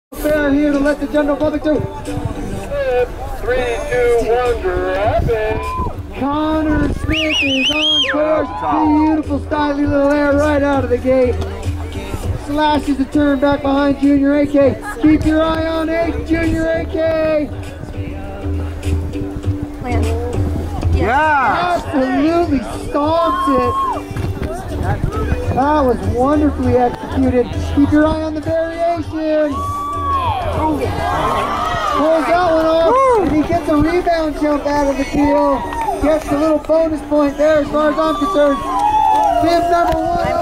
Fair here to let the general public do. 3, 2, 1, grabbing. Connor Smith is on course. Beautiful, stylish little air right out of the gate. Slashes the turn back behind Junior AK. Keep your eye on 8, Junior AK. Yeah! Absolutely stomped it. That was wonderfully executed. Keep your eye on the variation. Pulls that one off, and he gets a rebound jump out of the deal. Gets a little bonus point there as far as I'm concerned. Bib number 1